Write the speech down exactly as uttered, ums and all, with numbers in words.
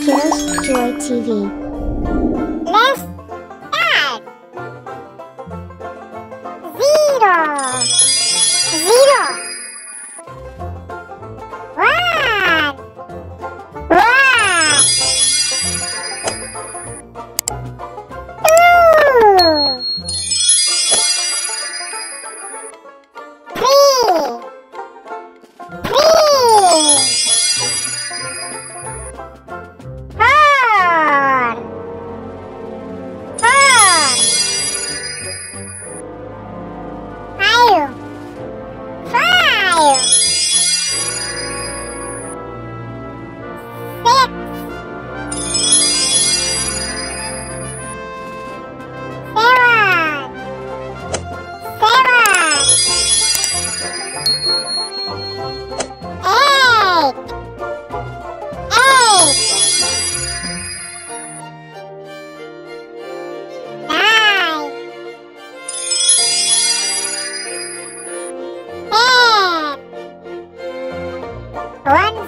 KIDDOS Joy T V. Let's start. Zero. Zero. One. One. Two. Three. Three. Four. Four. Five. Five. Six. Seven. Seven. Eight. Eight. Nine. Ten. One